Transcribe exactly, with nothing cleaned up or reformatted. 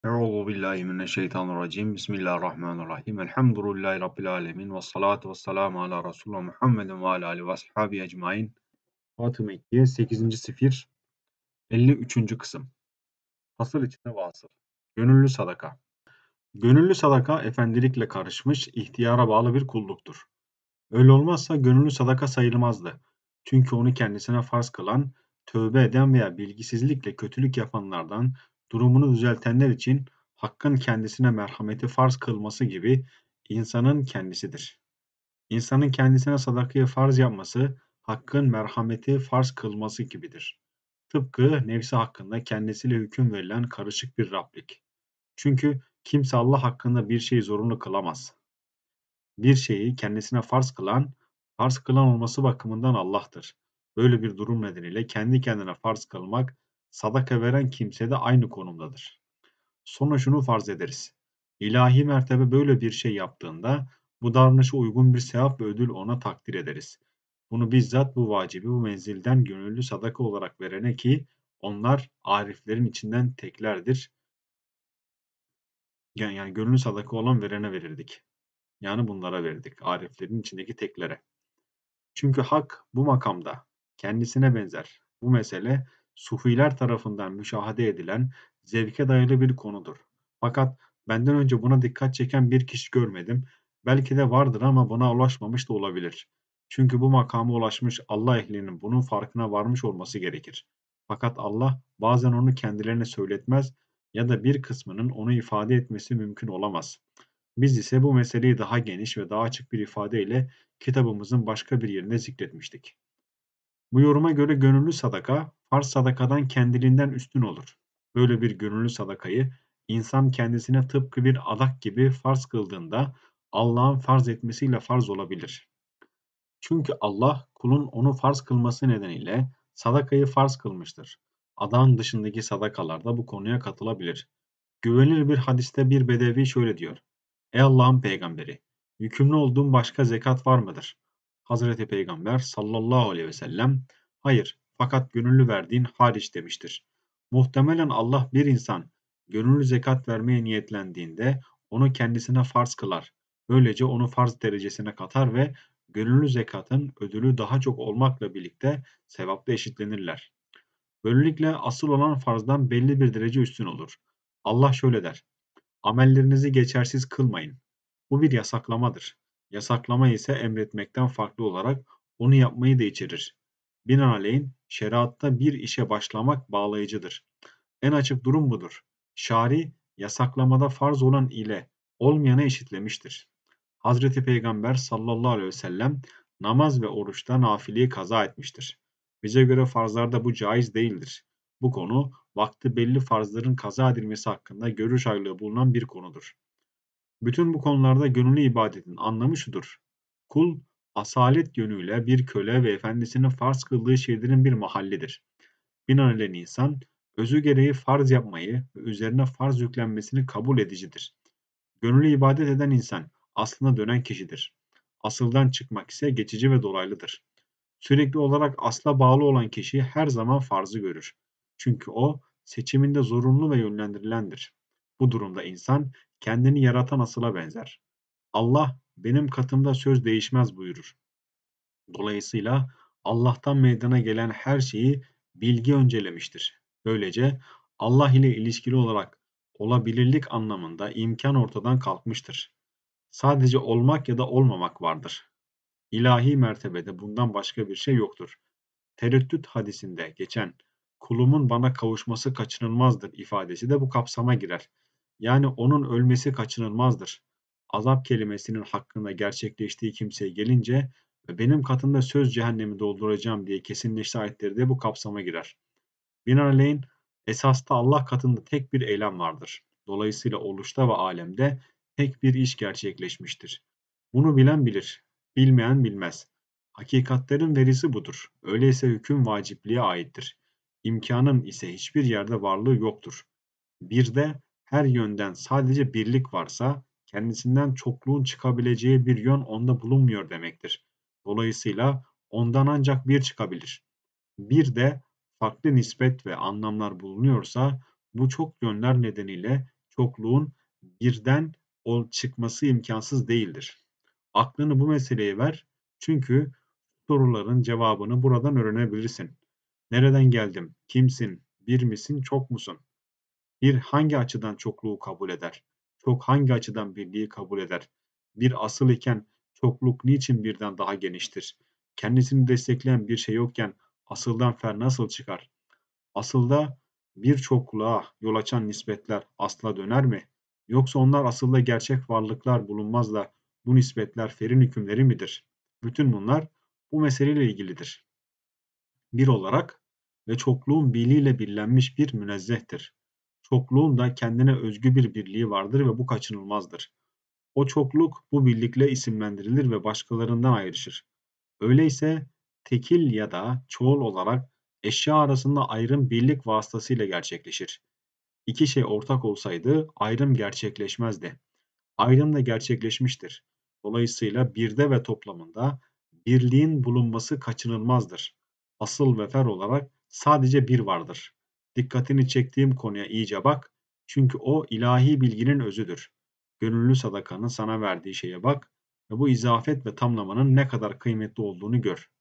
Euzu billahi mineşşeytanirracim. Bismillahirrahmanirrahim. Elhamdülillahi rabbil alamin ve salatu vesselamu ala Resulina Muhammedin ve ala alihi ve ashabihi ecmaîn. Fatı Mekkiye sekizinci sefir elli üçüncü kısım. Fasıl içinde vasıl. Gönüllü sadaka. Gönüllü sadaka efendilikle karışmış, ihtiyara bağlı bir kulluktur. Öyle olmazsa gönüllü sadaka sayılmazdı. Çünkü onu kendisine farz kılan, tövbe eden veya bilgisizlikle kötülük yapanlardan durumunu düzeltenler için Hakk'ın kendisine merhameti farz kılması gibi insanın kendisidir. İnsanın kendisine sadakayı farz yapması, Hakk'ın merhameti farz kılması gibidir. Tıpkı nefsi hakkında kendisiyle hüküm verilen karışık bir Rablik. Çünkü kimse Allah hakkında bir şeyi zorunlu kılamaz. Bir şeyi kendisine farz kılan, farz kılan olması bakımından Allah'tır. Böyle bir durum nedeniyle kendi kendine farz kılmak, sadaka veren kimse de aynı konumdadır. Sonra şunu farz ederiz. İlahi mertebe böyle bir şey yaptığında, bu davranışa uygun bir sevap ve ödül ona takdir ederiz. Bunu bizzat bu vacibi bu menzilden gönüllü sadaka olarak verene ki, onlar ariflerin içinden teklerdir. Yani, yani gönüllü sadaka olan verene verirdik. Yani bunlara verdik, ariflerin içindeki teklere. Çünkü Hak bu makamda kendisine benzer. Bu mesele Sufiler tarafından müşahede edilen zevke dayalı bir konudur. Fakat benden önce buna dikkat çeken bir kişi görmedim. Belki de vardır ama buna ulaşmamış da olabilir. Çünkü bu makama ulaşmış Allah ehlinin bunun farkına varmış olması gerekir. Fakat Allah bazen onu kendilerine söyletmez ya da bir kısmının onu ifade etmesi mümkün olamaz. Biz ise bu meseleyi daha geniş ve daha açık bir ifadeyle kitabımızın başka bir yerinde zikretmiştik. Bu yoruma göre gönüllü sadaka, farz sadakadan kendiliğinden üstün olur. Böyle bir gönüllü sadakayı insan kendisine tıpkı bir adak gibi farz kıldığında Allah'ın farz etmesiyle farz olabilir. Çünkü Allah kulun onu farz kılması nedeniyle sadakayı farz kılmıştır. Adağın dışındaki sadakalar da bu konuya katılabilir. Güvenilir bir hadiste bir bedevi şöyle diyor: Ey Allah'ın peygamberi! Yükümlü olduğum başka zekat var mıdır? Hazreti Peygamber sallallahu aleyhi ve sellem hayır, fakat gönüllü verdiğin hariç demiştir. Muhtemelen Allah bir insan gönüllü zekat vermeye niyetlendiğinde onu kendisine farz kılar. Böylece onu farz derecesine katar ve gönüllü zekatın ödülü daha çok olmakla birlikte sevapta eşitlenirler. Böylelikle asıl olan farzdan belli bir derece üstün olur. Allah şöyle der: Amellerinizi geçersiz kılmayın. Bu bir yasaklamadır. Yasaklama ise emretmekten farklı olarak onu yapmayı da içerir. Binaenaleyh şeriatta bir işe başlamak bağlayıcıdır. En açık durum budur. Şari yasaklamada farz olan ile olmayanı eşitlemiştir. Hazreti Peygamber sallallahu aleyhi ve sellem namaz ve oruçta nafileyi kaza etmiştir. Bize göre farzlarda bu caiz değildir. Bu konu vakti belli farzların kaza edilmesi hakkında görüş ayrılığı bulunan bir konudur. Bütün bu konularda gönüllü ibadetin anlamı şudur: Kul, asalet yönüyle bir köle ve efendisinin farz kıldığı şeylerin bir mahallidir. Binaenaleyh insan, özü gereği farz yapmayı ve üzerine farz yüklenmesini kabul edicidir. Gönüllü ibadet eden insan, aslına dönen kişidir. Asıldan çıkmak ise geçici ve dolaylıdır. Sürekli olarak asla bağlı olan kişi her zaman farzı görür. Çünkü o, seçiminde zorunlu ve yönlendirilendir. Bu durumda insan, kendini yaratan asıla benzer. Allah, benim katımda söz değişmez buyurur. Dolayısıyla Allah'tan meydana gelen her şeyi bilgi öncelemiştir. Böylece Allah ile ilişkili olarak olabilirlik anlamında imkan ortadan kalkmıştır. Sadece olmak ya da olmamak vardır. İlahi mertebede bundan başka bir şey yoktur. Tereddüt hadisinde geçen "Kulumun bana kavuşması kaçınılmazdır" ifadesi de bu kapsama girer. Yani onun ölmesi kaçınılmazdır. Azap kelimesinin hakkında gerçekleştiği kimseye gelince ve benim katımda söz cehennemi dolduracağım diye kesinleşti ayetleri de bu kapsama girer. Binaenaleyh esasta Allah katında tek bir eylem vardır. Dolayısıyla oluşta ve alemde tek bir iş gerçekleşmiştir. Bunu bilen bilir, bilmeyen bilmez. Hakikatlerin verisi budur. Öyleyse hüküm vacipliğe aittir. İmkanın ise hiçbir yerde varlığı yoktur. Bir de her yönden sadece birlik varsa kendisinden çokluğun çıkabileceği bir yön onda bulunmuyor demektir. Dolayısıyla ondan ancak bir çıkabilir. Bir de farklı nispet ve anlamlar bulunuyorsa bu çok yönler nedeniyle çokluğun birden ol çıkması imkansız değildir. Aklını bu meseleye ver çünkü soruların cevabını buradan öğrenebilirsin. Nereden geldim? Kimsin? Bir misin? Çok musun? Bir hangi açıdan çokluğu kabul eder? Çok hangi açıdan birliği kabul eder? Bir asıl iken çokluk niçin birden daha geniştir? Kendisini destekleyen bir şey yokken asıldan fer nasıl çıkar? Asılda bir çokluğa yol açan nispetler asla döner mi? Yoksa onlar asılda gerçek varlıklar bulunmaz da bu nispetler ferin hükümleri midir? Bütün bunlar bu meseleyle ilgilidir. Bir olarak ve çokluğun birliğiyle birlenmiş bir münezzehtir. Çokluğun da kendine özgü bir birliği vardır ve bu kaçınılmazdır. O çokluk bu birlikle isimlendirilir ve başkalarından ayrışır. Öyleyse tekil ya da çoğul olarak eşya arasında ayrım birlik vasıtasıyla gerçekleşir. İki şey ortak olsaydı ayrım gerçekleşmezdi. Ayrım da gerçekleşmiştir. Dolayısıyla birde ve toplamında birliğin bulunması kaçınılmazdır. Asıl ve fer olarak sadece bir vardır. Dikkatini çektiğim konuya iyice bak, çünkü o ilahi bilginin özüdür. Gönüllü sadakanın sana verdiği şeye bak ve bu izafet ve tamlamanın ne kadar kıymetli olduğunu gör.